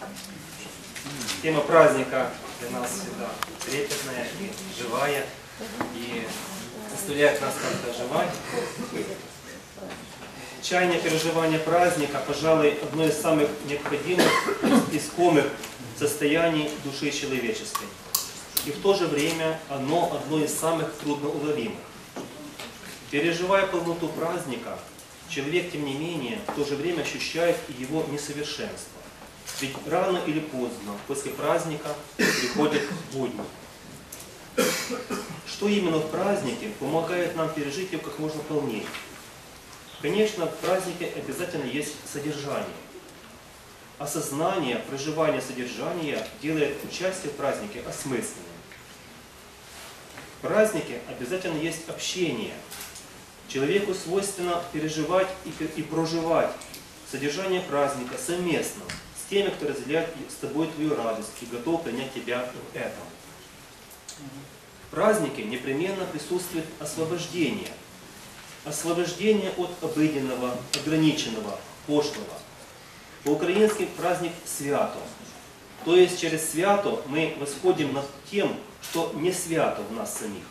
Тема праздника для нас всегда трепетная и живая, и заставляет нас как-то оживать. Чаяние переживания праздника, пожалуй, одно из самых необходимых, искомых состояний души человеческой. И в то же время оно одно из самых трудноуловимых. Переживая полноту праздника, человек, тем не менее, в то же время ощущает его несовершенство. Ведь рано или поздно, после праздника, приходят будни. Что именно в празднике помогает нам пережить его как можно полнее? Конечно, в празднике обязательно есть содержание. Осознание, проживание содержания делает участие в празднике осмысленным. В празднике обязательно есть общение. Человеку свойственно переживать и проживать содержание праздника совместно с теми, кто разделяет с тобой твою радость и готов принять тебя в этом. В празднике непременно присутствует освобождение. Освобождение от обыденного, ограниченного, пошлого. По-украински праздник свято. То есть через свято мы восходим над тем, что не свято в нас самих.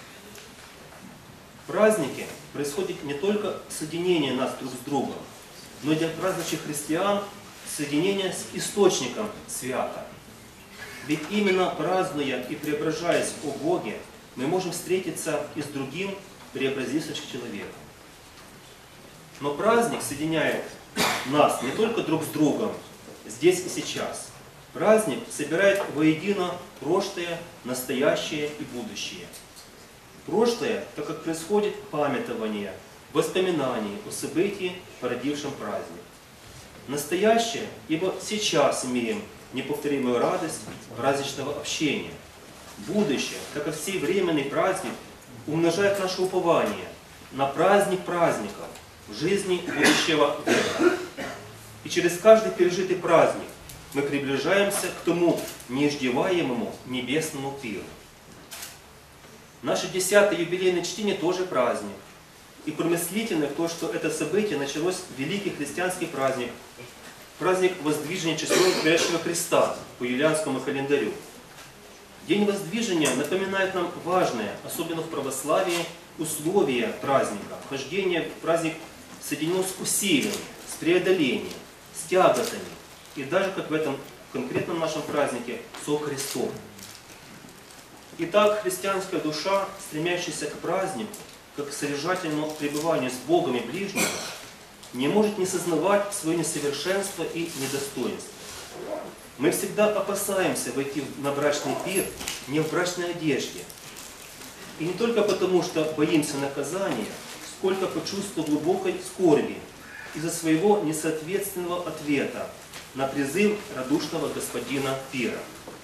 В празднике происходит не только соединение нас друг с другом, но и для празднующих христиан соединение с источником свята. Ведь именно празднуя и преображаясь о Боге, мы можем встретиться и с другим преобразившимся человеком. Но праздник соединяет нас не только друг с другом, здесь и сейчас. Праздник собирает воедино прошлое, настоящее и будущее. Прошлое, так как происходит памятование, воспоминание о событии, породившем праздник. Настоящее, ибо сейчас имеем неповторимую радость праздничного общения. Будущее, так как сей временный праздник умножает наше упование на праздник праздников в жизни будущего века. И через каждый пережитый праздник мы приближаемся к тому неиждеваемому небесному пиру. Наше 10-е юбилейное чтение тоже праздник. И промыслительно то, что это событие началось в великий христианский праздник, праздник воздвижения часового горящего креста по юлианскому календарю. День воздвижения напоминает нам важное, особенно в православии, условие праздника. Вхождение в праздник соединено с усилием, с преодолением, с тяготами. И даже, как в этом конкретном нашем празднике, со Христом. Итак, христианская душа, стремящаяся к празднику, как к содержательному пребыванию с Богом и ближним, не может не сознавать свое несовершенство и недостоинство. Мы всегда опасаемся войти на брачный пир не в брачной одежде. И не только потому, что боимся наказания, сколько по чувству глубокой скорби из-за своего несоответственного ответа на призыв радушного господина пира.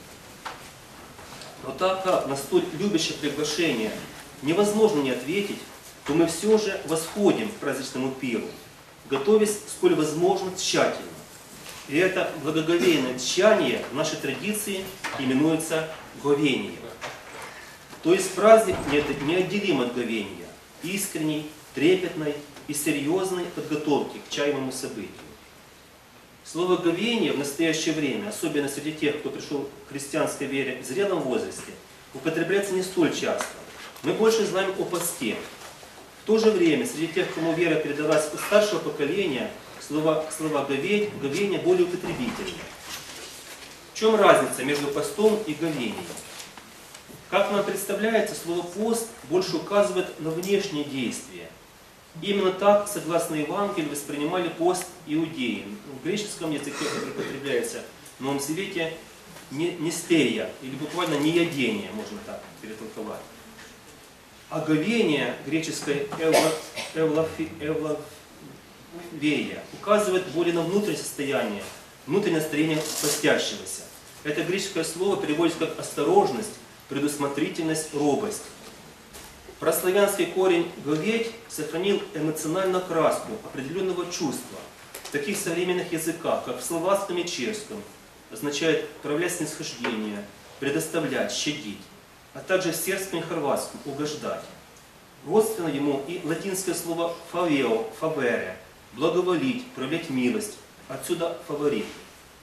Но так как на столь любящее приглашение невозможно не ответить, то мы все же восходим к праздничному пиру, готовясь сколь возможно тщательно. И это благоговейное тщание в нашей традиции именуется говением. То есть праздник неотделим от говения, искренней, трепетной и серьезной подготовки к чаемому событию. Слово «говение» в настоящее время, особенно среди тех, кто пришел к христианской вере в зрелом возрасте, употребляется не столь часто. Мы больше знаем о посте. В то же время, среди тех, кому вера передалась у старшего поколения, слова «говеть», «говение» более употребительны. В чем разница между постом и говением? Как нам представляется, слово «пост» больше указывает на внешние действия. Именно так, согласно Евангелию, воспринимали пост иудеи. В греческом языке, который употребляется в Новом Завете, нестерия, или буквально неядение, можно так перетолковать. А говение, греческое эвлавея, указывает более на внутреннее состояние постящегося. Это греческое слово переводится как осторожность, предусмотрительность, робость. Прославянский корень «говеть» сохранил эмоциональную краску определенного чувства. В таких современных языках, как в словацком и чешском, означает проявлять снисхождение, предоставлять, щадить, а также в сербском и хорватском угождать. Родственно ему и латинское слово «faveo», «favere», благоволить, проявлять милость, отсюда «фаворит».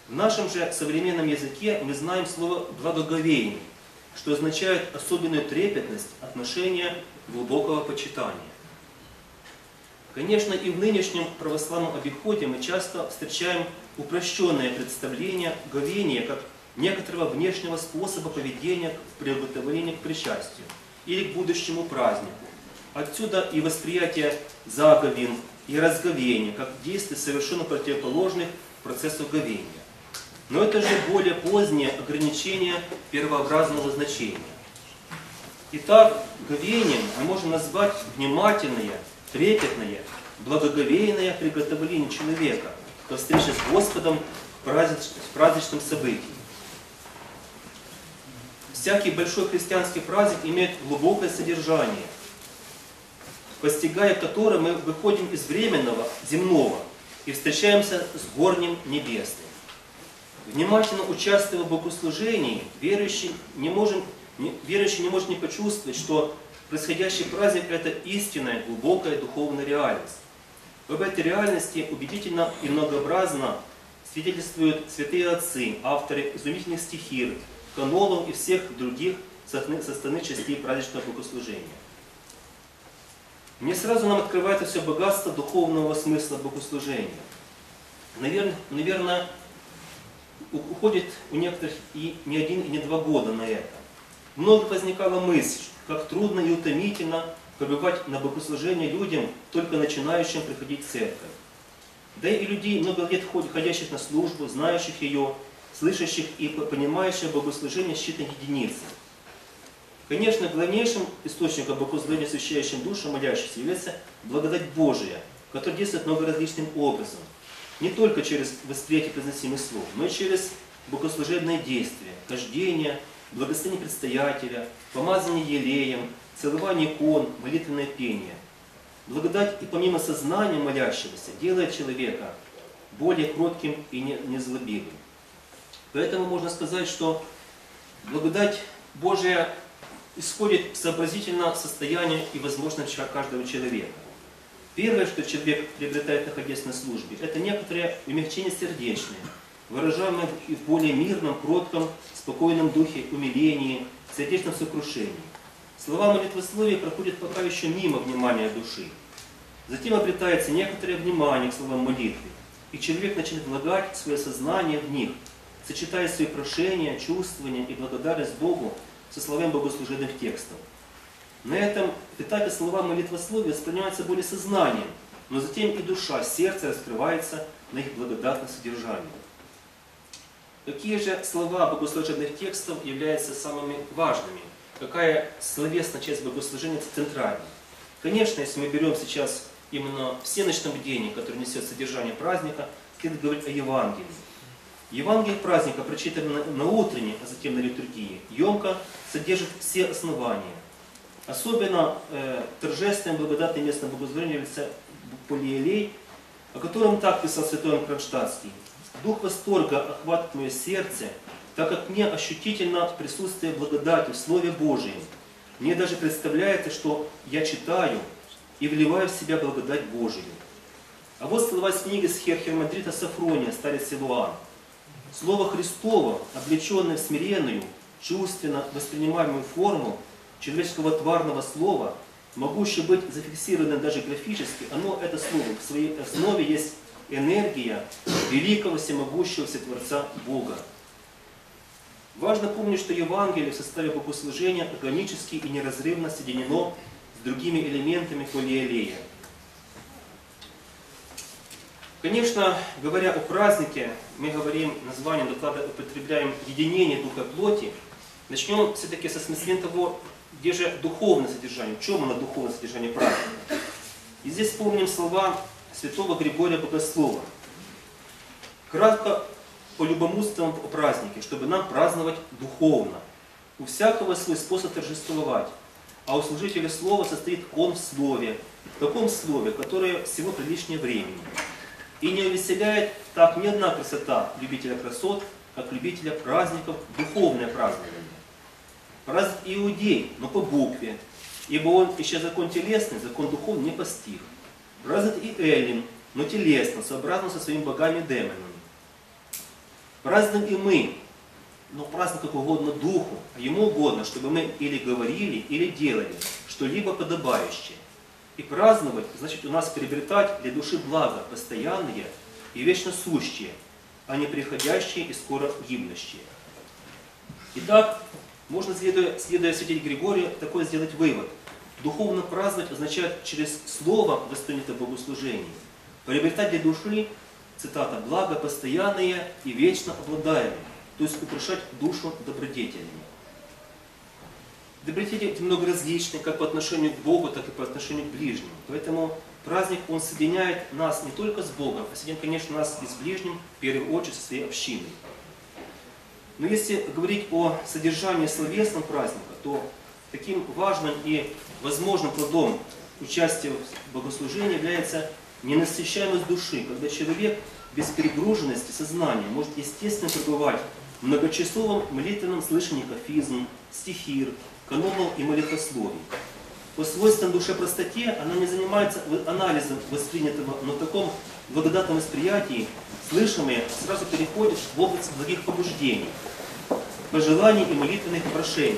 В нашем же современном языке мы знаем слово «благоговение», что означает особенную трепетность, отношение глубокого почитания. Конечно, и в нынешнем православном обиходе мы часто встречаем упрощенное представление говения как некоторого внешнего способа поведения в приготовлении к причастию или к будущему празднику. Отсюда и восприятие заговин и разговения как действий совершенно противоположных процессу говения. Но это же более позднее ограничение первообразного значения. Итак, говением мы можем назвать внимательное, трепетное, благоговейное приготовление человека ко встрече с Господом в праздничном событии. Всякий большой христианский праздник имеет глубокое содержание, постигая которое мы выходим из временного, земного, и встречаемся с горним небесным. Внимательно участвуя в богослужении, верующий не может не почувствовать, что происходящий праздник – это истинная, глубокая духовная реальность. Об этой реальности убедительно и многообразно свидетельствуют святые отцы, авторы изумительных стихир, канонов и всех других составных частей праздничного богослужения. Мне сразу нам открывается все богатство духовного смысла богослужения. Наверное, уходит у некоторых и не 1, и не 2 года на это. Много возникала мысль, как трудно и утомительно пребывать на богослужение людям, только начинающим приходить в церковь. Да и людей, много лет ходящих на службу, знающих ее, слышащих и понимающих богослужение считанных единиц. Конечно, главнейшим источником богослужения, освящающим душу молящихся, является благодать Божия, которая действует многоразличным образом. Не только через восприятие произносимых слов, но и через богослужебные действия, хождение, благословение предстоятеля, помазание елеем, целование икон, молитвенное пение. Благодать и помимо сознания молящегося делает человека более кротким и незлобивым. Поэтому можно сказать, что благодать Божия исходит в сообразительное состояние и возможность каждого человека. Первое, что человек приобретает, находясь на службе, это некоторое умягчение сердечное, выражаемое в более мирном, кротком, спокойном духе, умилении, сердечном сокрушении. Слова молитвословия проходят пока еще мимо внимания души. Затем обретается некоторое внимание к словам молитвы, и человек начинает влагать свое сознание в них, сочетая свои прошения, чувствования и благодарность Богу со словами богослужебных текстов. На этом этапе слова молитвословия воспринимаются более сознанием, но затем и душа, сердце раскрывается на их благодатное содержание. Какие же слова богослужебных текстов являются самыми важными? Какая словесная часть богослужения центральная? Конечно, если мы берем сейчас именно всеночное бдение, которое несет содержание праздника, следует говорить о Евангелии. Евангелие праздника, прочитанное на утренней, а затем на литургии, емко содержит все основания. Особенно торжественное благодатное местное богослужение является полиелей, о котором так писал святой Иоанн Кронштадтский. «Дух восторга охватывает мое сердце, так как мне ощутительно присутствие благодати в Слове Божьем. Мне даже представляется, что я читаю и вливаю в себя благодать Божию». А вот слова из книги архиереймитрита Сафрония, старец Силуан. Слово Христово, облеченное в смиренную, чувственно воспринимаемую форму человеческого тварного слова, могущее быть зафиксировано даже графически, это слово в своей основе есть энергия великого всемогущего Всетворца Бога. Важно помнить, что Евангелие в составе богослужения органически и неразрывно соединено с другими элементами полиелея. Конечно, говоря о празднике, мы говорим, названием доклада употребляем единение духа и плоти. Начнем все-таки со осмысления того, где же духовное содержание, в чем оно духовное содержание праздника. И здесь вспомним слова святого Григория Богослова. Кратко полюбомуствуем о празднике, чтобы нам праздновать духовно. У всякого свой способ торжествовать, а у служителя слова состоит он в слове, в таком слове, которое всего приличнее времени. И не увеселяет так ни одна красота любителя красот, как любителя праздников, духовное празднование. Праздник иудей, но по букве, ибо он еще закон телесный, закон духовный не постиг. Праздник и эллин, но телесно, сообразно со своими богами и демонами. Празднуем и мы, но празднуем как угодно Духу, а Ему угодно, чтобы мы или говорили, или делали что-либо подобающее. И праздновать, значит у нас приобретать для души благо постоянные и вечно сущие, а не приходящие и скоро гибнущие. Итак, можно, следуя святителю Григорию, такой сделать вывод. Духовно праздновать означает через слово, воспринятое в богослужении, приобретать для души, цитата, благо постоянные и вечно обладаемые, то есть украшать душу добродетелями. Добродетели много различны, как по отношению к Богу, так и по отношению к ближнему. Поэтому праздник, он соединяет нас не только с Богом, а соединяет, конечно, нас и с ближним, в первую очередь, со своей общиной. Но если говорить о содержании словесного праздника, то таким важным и возможным плодом участия в богослужении является ненасыщаемость души, когда человек без перегруженности сознания может естественно пребывать в многочасовом молитвенном слышании кафизм, стихир, канонов и молитвословий. По свойственной душе простоте она не занимается анализом воспринятого, но в таком благодатном восприятии слышимое сразу переходит в область благих побуждений, пожеланий и молитвенных прошений.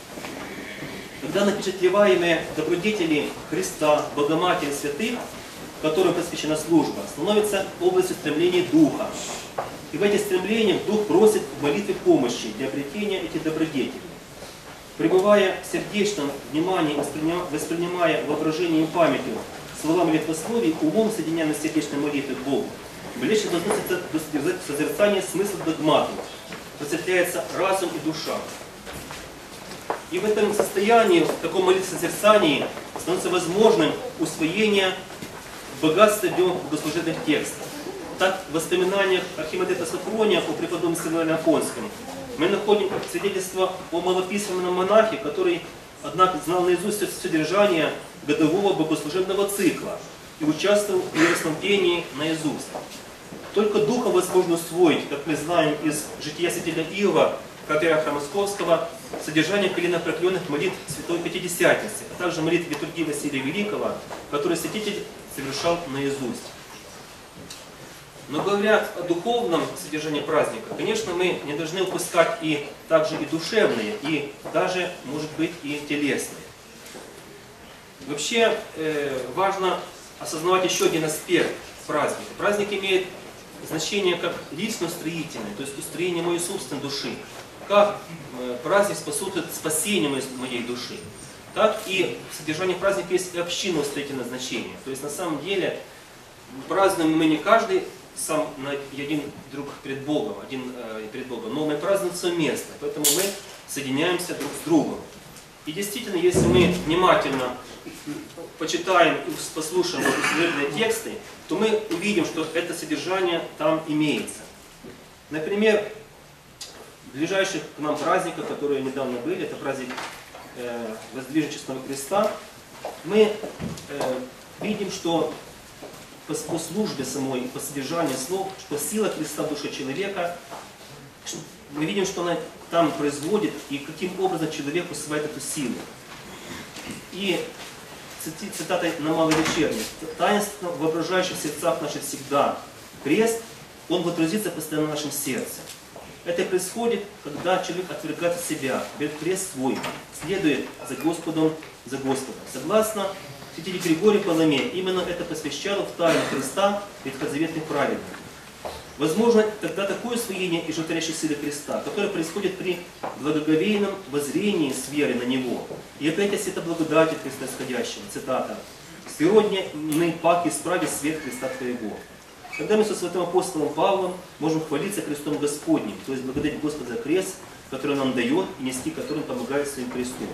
Когда напечатлеваемые добродетели Христа, Богоматери, святых, которым посвящена служба, становятся областью стремлений Духа. И в этих стремлениях Дух просит в молитве помощи для обретения этих добродетелей. Пребывая в сердечном внимании, воспринимая воображением и памятью слова молитвословий, умом соединяя сердечной молитвы к Богу, ближе возносится до созерцания смысла догматов, просветляется разум и душа. И в этом состоянии, в таком молитвенном созерцании, становится возможным усвоение богатства богослужебных текстов. Так, в воспоминаниях архимандрита Софрония о преподобном Симеоне Афонском мы находим свидетельство о малописьменном монахе, который, однако, знал наизусть содержание годового богослужебного цикла и участвовал в яростном пении наизусть. Только духом возможно усвоить, как мы знаем из жития святителя Иова, патриарха Московского, содержание коленопреклонных молитв Святой Пятидесятницы, а также молитв литургии Василия Великого, которые святитель совершал наизусть. Но говоря о духовном содержании праздника, конечно, мы не должны упускать и также и душевные, и даже, может быть, и телесные. Вообще важно осознавать еще один аспект праздника. Праздник имеет значение как лично-устроительное, то есть устроение моей собственной души. Как праздник способствует спасению моей души, так и в содержании праздника есть и общинно-устроительное значение. То есть на самом деле празднуем мы не каждый сам один друг перед Богом, но мы празднуем совместно, поэтому мы соединяемся друг с другом. И действительно, если мы внимательно почитаем и послушаем богослужебные тексты, то мы увидим, что это содержание там имеется. Например, ближайших к нам праздников, которые недавно были, это праздник Воздвиженческого креста, мы видим, что по службе самой, по содержанию слов, что сила креста в душе человека, мы видим, что она там производит, и каким образом человек усваивает эту силу. И цитатой на Малой Вечерне: «Таинство, воображающее в сердцах наших всегда, крест, он водрузится постоянно в нашем сердце». Это происходит, когда человек отвергает себя, берет крест свой, следует за Господом, Согласно святителю Григорию Паламе, именно это посвящало в тайну креста ветхозаветных праведников. Возможно, тогда такое усвоение и животворящей силы креста, которое происходит при благоговейном воззрении с верой на него. И опять это благодати Христа исходящего, цитата: «Сиродня пак исправи свет креста твоего». Когда мы со святым апостолом Павлом можем хвалиться крестом Господним, то есть благодарить Господа за крест, который нам дает, и нести который он помогает своим крестом.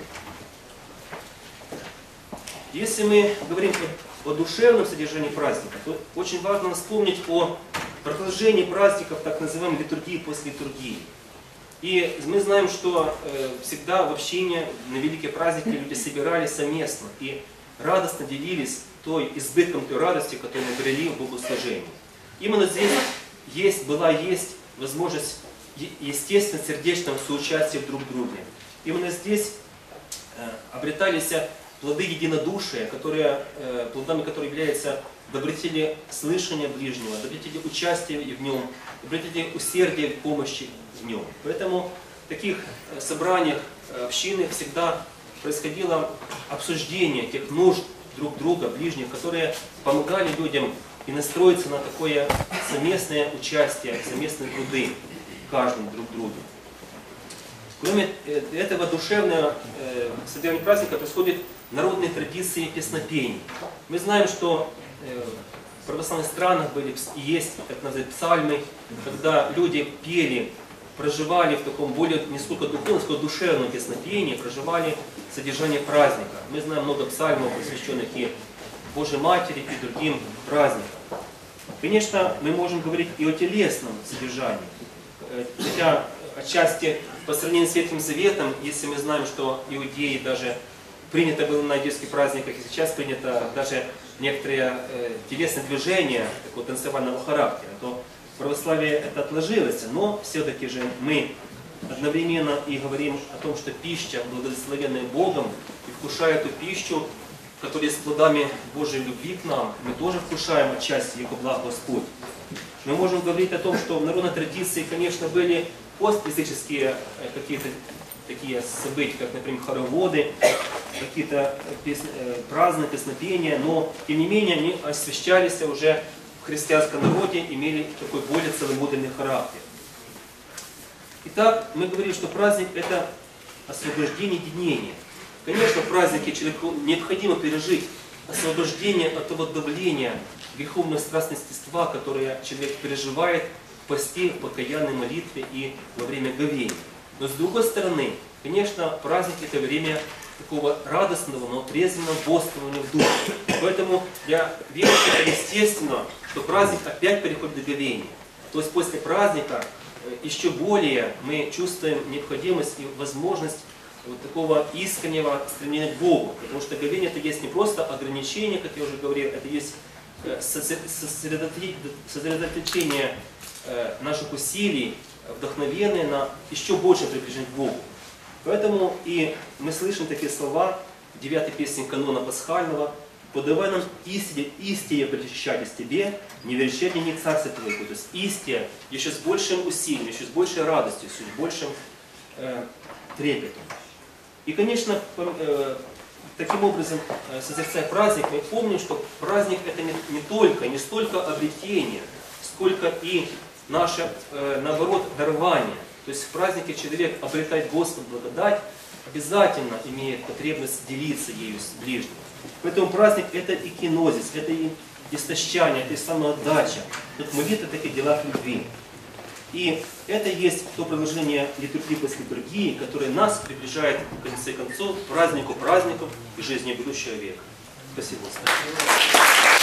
Если мы говорим о душевном содержании праздника, то очень важно вспомнить о продолжении праздников, так называемой литургии после литургии. И мы знаем, что всегда в общине на великие праздники люди собирались совместно и радостно делились избытком той радости, которую мы обрели в богослужении. Именно здесь была возможность естественно сердечного соучастия друг в друге. Именно здесь обретались плоды единодушия, плодами которых является добродетели слышания ближнего, добродетели участия в нем, добродетели усердия в помощи в нем. Поэтому в таких собраниях общины всегда происходило обсуждение тех нужд друг друга, ближних, которые помогали людям и настроиться на такое совместное участие, совместные труды каждому друг другу. Кроме этого душевного содержания праздника происходят народные традиции песнопений. Мы знаем, что в православных странах были и есть, так называемые, псальмы, когда люди пели, проживали в таком более не сколько духовном, сколько душевном песнопении, проживали содержание праздника. Мы знаем много псальмов, посвященных и Божьей Матери, и другим праздникам. Конечно, мы можем говорить и о телесном содержании. Хотя отчасти по сравнению с Ветхим Заветом, если мы знаем, что иудеи даже принято было на иудейских праздниках, и сейчас принято даже некоторые телесные движения такого танцевального характера, то в православии это отложилось, но все-таки же мы одновременно и говорим о том, что пища, благословенная Богом, и вкушая эту пищу, которая с плодами Божьей любви к нам, мы тоже вкушаем отчасти Его благ Господь. Мы можем говорить о том, что в народной традиции, конечно, были постязыческие какие-то такие события, как, например, хороводы, какие-то праздные песнопения, но, тем не менее, они освящались уже в христианском народе, имели такой более целомудренный характер. Итак, мы говорим, что праздник – это освобождение единения. Конечно, в празднике человеку необходимо пережить освобождение от того давления греховного страстного естества, которое человек переживает в посте, в покаянной молитве и во время говения. Но с другой стороны, конечно, праздник – это время такого радостного, но трезвенного бодрствования в духе. Поэтому для верующих естественно, что праздник опять переходит в говение. То есть после праздника еще более мы чувствуем необходимость и возможность вот такого искреннего стремления к Богу. Потому что говение это есть не просто ограничение, как я уже говорил, это есть сосредоточение наших усилий, вдохновенные на еще большее приближение к Богу. Поэтому и мы слышим такие слова в 9-й песне канона Пасхального: «Подавай нам истине причащать из Тебе, не верещать не царствие Твоего». То есть истия еще с большим усилием, еще с большей радостью, с большим трепетом. И, конечно, таким образом, созерцая праздник, мы помним, что праздник это не столько обретение, сколько и наше, наоборот, дарование. То есть в празднике человек обретает Господу благодать, обязательно имеет потребность делиться ею с ближним. Поэтому праздник это и кинозис, это и истощание, это и самоотдача. Тут молитва в таких делах любви. И это есть то продолжение литургии после литургии, которое нас приближает, в конце концов, к празднику праздников и жизни будущего века. Спасибо.